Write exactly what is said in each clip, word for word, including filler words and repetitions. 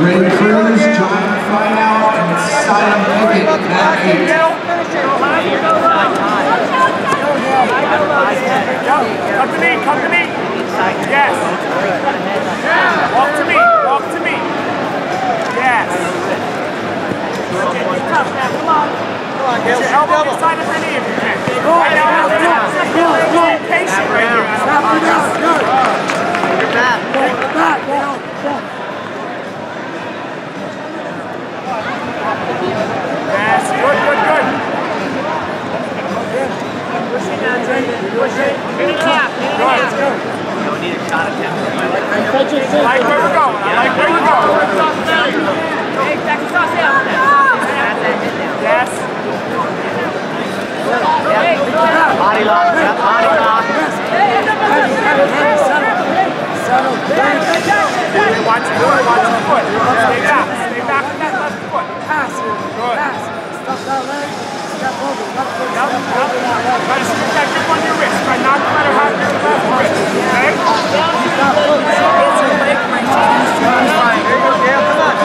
Ray Cruz, John Fineout, and Simon Pickett, that eight. Come to me, come to me. Yes. Walk to me, walk to me. Yes. Tough now, come on. Get your elbow inside of her knee if you can. Right now, be patient right here. You're back. You're back. Yes, good, good, good. Push it down, Drayden. Push it. Get it out. Get it out. You don't need a shot at that. I like where we're going. I like where you're going. Hey, back the sauce out. Yes. Body lock. Yep, body lock. Settle. Settle. Watch your foot. Watch your foot. Stay back. Stay back with that left foot. Pass it. Good. Pass. Stop that leg. Step over. Left foot. Yep. Yep. Try to stick that grip on your wrist. Try not to let her have your left wrist. Okay? Stop. It's your leg reach. There you go, Gail. Come on.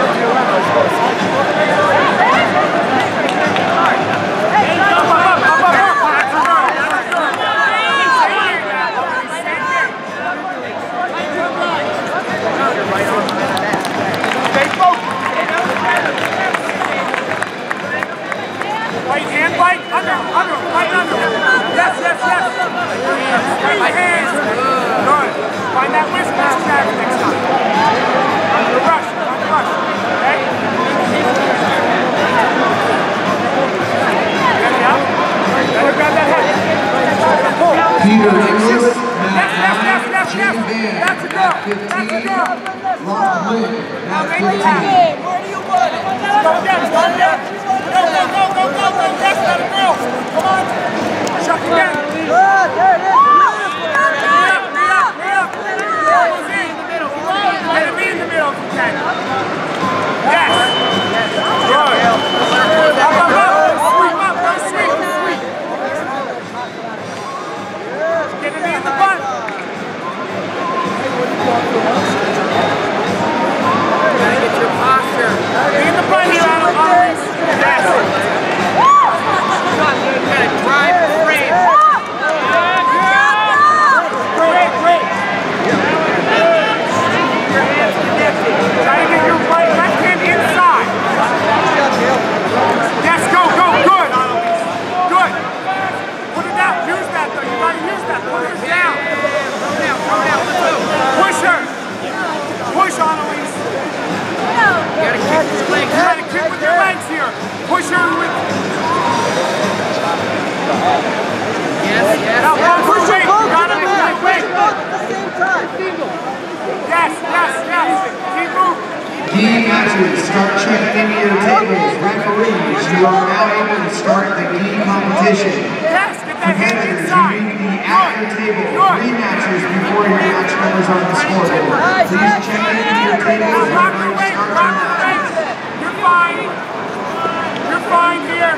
Right hand, right under, under, right under. Yes, yes, yes. Straight hands. Good. Find that wrist match back next time. Under the rush, under the rush. Okay? Get it out. Better grab that head. Peter Inglis, Yes, yes, yes, yes, yes. That's a girl. That's a girl. Long Win, Now at make the fifteen. tag. Where do you want it? Go again, go again. Go, go, go, go, go, go. Yes, that girl. Come on. Chuck again. Good, there it is. Knee up, knee up, knee up. Get him in the middle if you can. Yes. Good. Up, up, up. Sweep up, go sweep. Get him in the butt. Gotta get your posture. Lean the butt here out of always. Yes. You gotta drive the frame. Great, great. Try to get your right left hand inside. Yes, go, go, good. Good. Put it down. Use that though. You gotta use that. Put her down. Throw down, throw down. Push her. Push on Elise. You gotta kick with your legs. You gotta kick with your legs here. Push her with. Yes, yes. Now yes. Push her weight. You gotta move that weight. At the same time. Yes, yes, yes. Keep moving. Key matches, start checking into your tables. Referees, you are now able to start the key competition. Yes, get that hand inside. You need to be at your table three matches before your match numbers on the scoreboard. Please check into your tables. Now rock your weight, rock your weight. You're fine. You're fine here.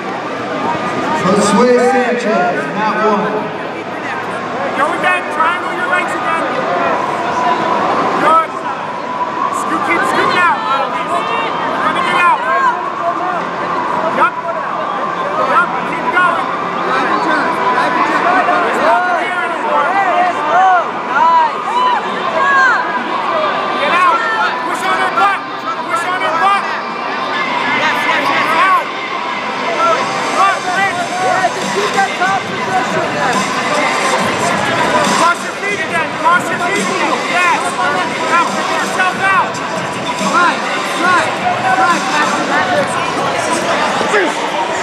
Josue Sanchez, mat one. Go again, triangle your legs again. Good. Scoot, keep scooting out. Running it out. Yup. Yup, keep going. There's nothing here anymore. Get out. Push on her butt. Push on her butt. Yes, yes, yes. Out. Good, Rich. Yeah, just keep that top position there. Cross your feet again. Cross your feet again. Yes. Now, pick yourself out. Right, right, right.